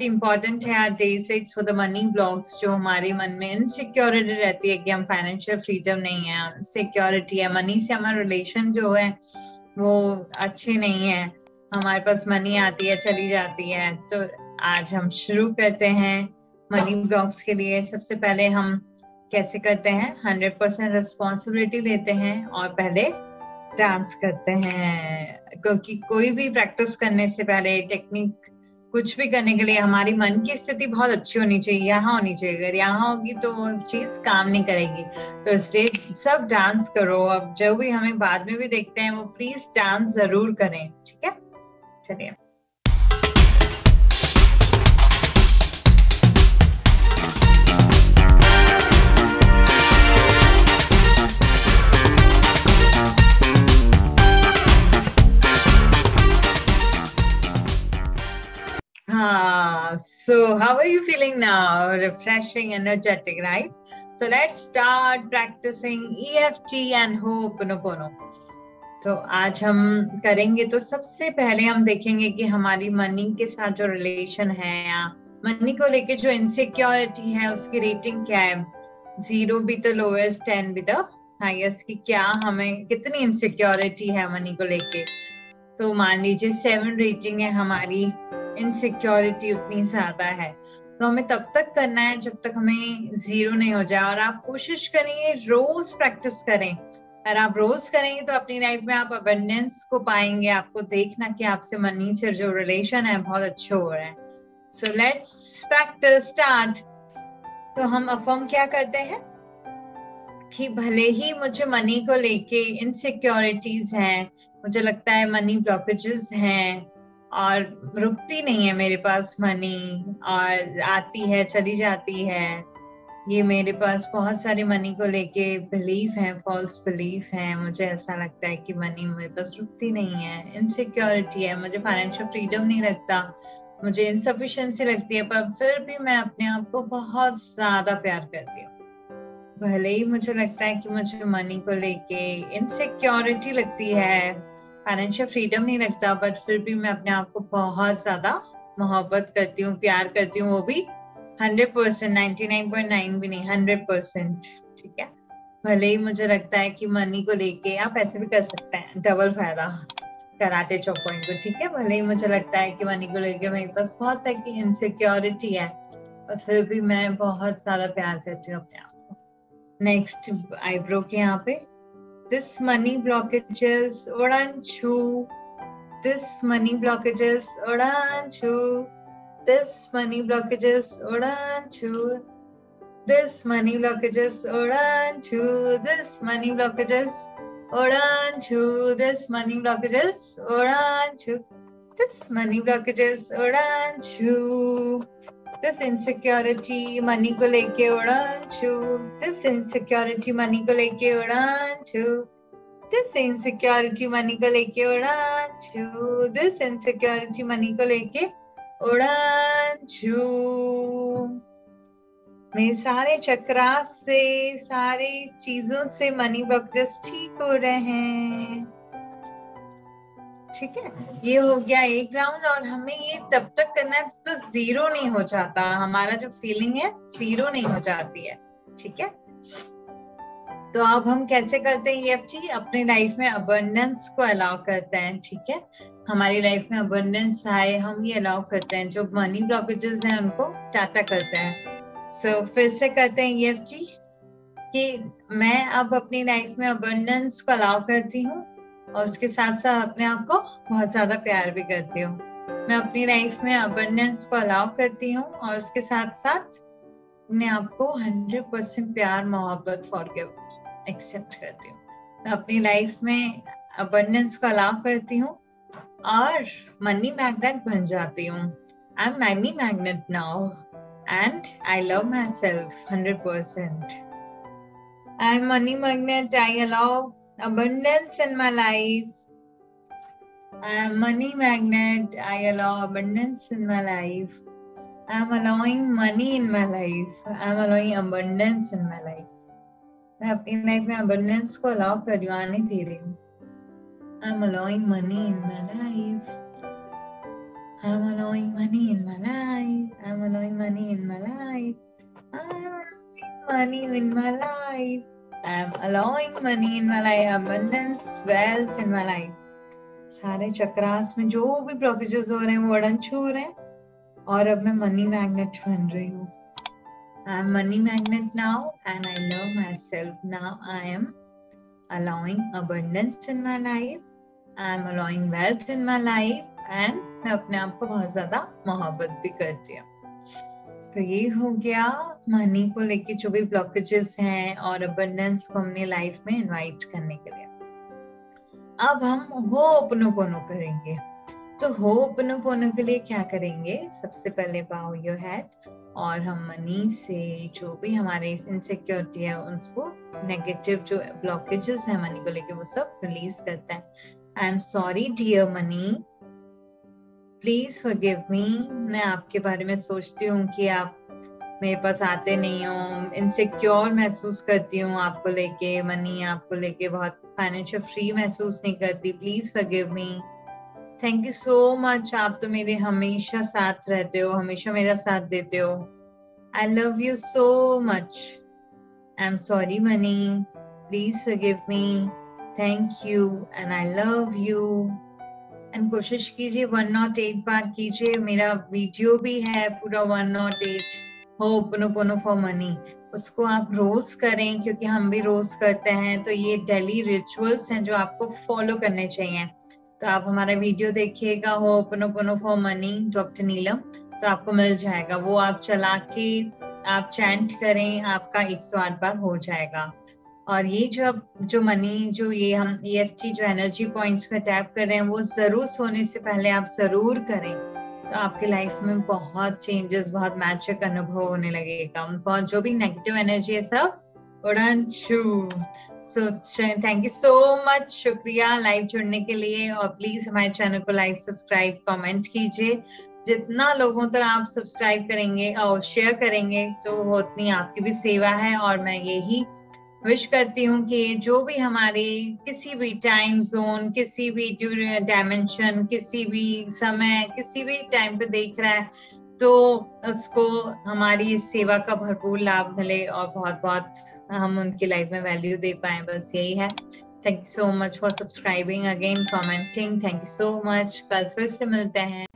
ही important है day 6 for the money blocks, जो हमारे मन में इनसिक्योरिटी रहती है कि हम फाइनेंशियल फ्रीडम नहीं है, सिक्योरिटी है, मनी से हमारा रिलेशन जो है वो अच्छे नहीं है, हमारे पास मनी आती है चली जाती है। तो आज हम शुरू करते हैं मनी ब्लॉक्स के लिए। सबसे पहले हम कैसे करते हैं, 100% रिस्पॉन्सिबिलिटी लेते हैं और पहले डांस करते हैं, क्योंकि कोई भी प्रैक्टिस करने से पहले, टेक्निक कुछ भी करने के लिए हमारी मन की स्थिति बहुत अच्छी होनी चाहिए, यहाँ होनी चाहिए। अगर यहाँ होगी तो वो चीज काम नहीं करेगी। तो इसलिए सब डांस करो। अब जो भी हमें बाद में भी देखते हैं वो प्लीज डांस जरूर करें, ठीक है? चलिए। So how are you feeling now? Refreshing, energetic, right? So let's start practicing EFT and Ho'oponopono. तो आज हम करेंगे। तो सबसे पहले हम देखेंगे कि हमारी मनी के साथ जो रिलेशन है या मनी को लेके जो इनसिक्योरिटी है उसकी रेटिंग क्या है। 0 भी द लोएस्ट, 10 भी द हाईएस्ट, की क्या हमें कितनी इनसिक्योरिटी है मनी को लेके। तो मान लीजिए 7 रेटिंग है हमारी, इनसिक्योरिटी उतनी ज्यादा है। तो हमें तब तक करना है जब तक हमें 0 नहीं हो जाए। और आप कोशिश करेंगे रोज प्रैक्टिस करें। अगर आप रोज करेंगे तो अपनी लाइफ में आप अबंडेंस को पाएंगे। आपको देखना कि आपसे मनी से जो रिलेशन है बहुत अच्छे हो रहे हैं। So let's practice start. तो हम अफर्म क्या करते हैं कि भले ही मुझे मनी को लेके इनसिक्योरिटीज हैं, मुझे लगता है मनी ब्लॉकेजेस हैं और रुकती नहीं है मेरे पास मनी, और आती है चली जाती है, ये मेरे पास बहुत सारे मनी को लेके बिलीफ है, फॉल्स बिलीफ है, मुझे ऐसा लगता है कि मनी मेरे पास रुकती नहीं है, इनसिक्योरिटी है, मुझे फाइनेंशियल फ्रीडम नहीं लगता, मुझे इनसफिशिएंसी लगती है, पर फिर भी मैं अपने आप को बहुत ज्यादा प्यार करती हूँ। भले ही मुझे लगता है कि मुझे मनी को लेके इनसिक्योरिटी लगती है, फाइनेंशियल फ्रीडम नहीं लगता, बट फिर भी मैं अपने आप को बहुत ज्यादा मोहब्बत करती हूँ, प्यार करती हूँ, वो भी 100%, 99.9 भी नहीं, 100%, ठीक है? भले ही मुझे लगता है कि मनी को लेके, आप ऐसे भी कर सकते हैं, डबल फायदा कराते चौपॉइंट को, ठीक है? भले ही मुझे लगता है कि मनी को लेके मेरे पास बहुत सारी इनसिक्योरिटी है, और फिर भी मैं बहुत ज्यादा प्यार करती हूँ अपने आप को। नेक्स्ट आईब्रो के यहाँ पे, this money blockages oranchu, this money blockages oranchu, this money blockages oranchu, this money blockages oranchu, this money blockages oranchu, this money blockages oranchu, this money blockages oranchu, this insecurity money को लेके oranchu, this insecurity money को लेके oranchu, this insecurity money को लेके oranchu, this insecurity money को लेके oranchu। मेरे सारे चक्रास से, सारे चीजों से मनी ब्लॉकेजेस ठीक हो रहे हैं, ठीक है? ये हो गया एक राउंड। और हमें ये तब तक करना है तो 0 नहीं हो जाता, हमारा जो फीलिंग है 0 नहीं हो जाती है, ठीक है? तो अब हम कैसे करते हैं EFT? अपने लाइफ में अबंडेंस को अलाउ करते हैं, ठीक है? हमारी लाइफ में अबंडेंस आए, हम ये अलाउ करते हैं। जो मनी ब्लॉकेजेस हैं उनको टाटा करते हैं। सो फिर से करते हैं EFT कि मैं अब अपनी लाइफ में अबंडेंस को अलाउ करती हूँ और उसके साथ साथ अपने आप को बहुत ज्यादा प्यार भी करती हूँ। मैं अपनी लाइफ में अबंडेंस को अलाउ करती हूँ और उसके साथ साथ अपने आप को 100% प्यार, मोहब्बत, फॉरगिव, एक्सेप्ट करती हूँ। मैं अपनी लाइफ में अबंडेंस को अलाउ करती हूँ और मनी मैग्नेट बन जाती हूँ। I am money magnet now and I love my 100%. I am money magnet, I allow abundance in my life. I am money magnet. I allow abundance in my life. I am allowing money in my life. I am allowing abundance in my life. मैं अपनी life में abundance को allow कर रही हूँ, आने दे रही हूँ. I am allowing money in my life. I'm allowing money in my life. I'm allowing money in my life. I'm allowing money in my life. I'm allowing money in my life. Abundance, wealth in my life. सारे चक्रास में जो भी blockages हो रहे हैं वो अड़ंच हो रहे हैं और अब मैं मनी मैग्नेट बन रही हूँ. I'm money magnet now and I love myself. Now I am allowing abundance in my life. I'm allowing wealth in my life and मैं अपने आप को बहुत ज्यादा मोहब्बत भी करती हूँ. तो ये हो गया मनी को लेके जो भी ब्लॉकेजेस हैं और अबंडेंस को अपनी लाइफ में इनवाइट करने के लिए. अब हम होपनोपोनो करेंगे. तो होपनोपोनो के लिए क्या करेंगे? सबसे पहले बाउ योर हेड और हम मनी से जो भी हमारे इनसिक्योरिटी है उसको नेगेटिव जो ब्लॉकेजेस है मनी को लेके वो सब रिलीज करता है. I am sorry dear money, please forgive me. मैं आपके बारे में सोचती हूँ कि आप मेरे पास आते नहीं हो, इनसिक्योर महसूस करती हूँ आपको लेके, मनी आपको लेके बहुत फाइनेंशियल फ्री महसूस नहीं करती. Please forgive me. Thank you so much. आप तो मेरे हमेशा साथ रहते हो, हमेशा मेरा साथ देते हो. I love you so much. I am sorry money, please forgive me. Thank you and I love you. And कोशिश कीजिए 108 बार कीजिए. मेरा वीडियो भी है पूरा 108 होपनोपोनो फॉर मनी. उसको आप रोज करें क्योंकि हम भी रोज करते हैं. तो ये डेली रिचुअल्स हैं जो आपको फॉलो करने चाहिए. तो आप हमारा वीडियो देखिएगा Ho'oponopono for money doctor Neelam, तो आपको मिल जाएगा. वो आप चला के आप चैंट करें, आपका 108 बार हो जाएगा. और ये जो मनी जो ये हम EFT जो एनर्जी पॉइंट्स का टैप कर रहे हैं वो जरूर सोने से पहले आप जरूर करें. तो आपके लाइफ में बहुत चेंजेस, बहुत मैजिक अनुभव होने लगेगा. बहुत जो भी नेगेटिव एनर्जी है सब उड़न छू. So thank you so much. शुक्रिया लाइव जुड़ने के लिए. और प्लीज हमारे चैनल को लाइक, सब्सक्राइब, कमेंट कीजिए. जितना लोगों तक आप सब्सक्राइब करेंगे और शेयर करेंगे तो उतनी आपकी भी सेवा है. और मैं यही विश करती हूँ कि जो भी हमारे किसी भी टाइम जोन, किसी भी डायमेंशन, किसी भी समय, किसी भी टाइम पे देख रहा है तो उसको हमारी इस सेवा का भरपूर लाभ मिले और बहुत बहुत हम उनकी लाइफ में वैल्यू दे पाए. बस यही है. Thank you so much for subscribing, again commenting. Thank you so much. कल फिर से मिलते हैं.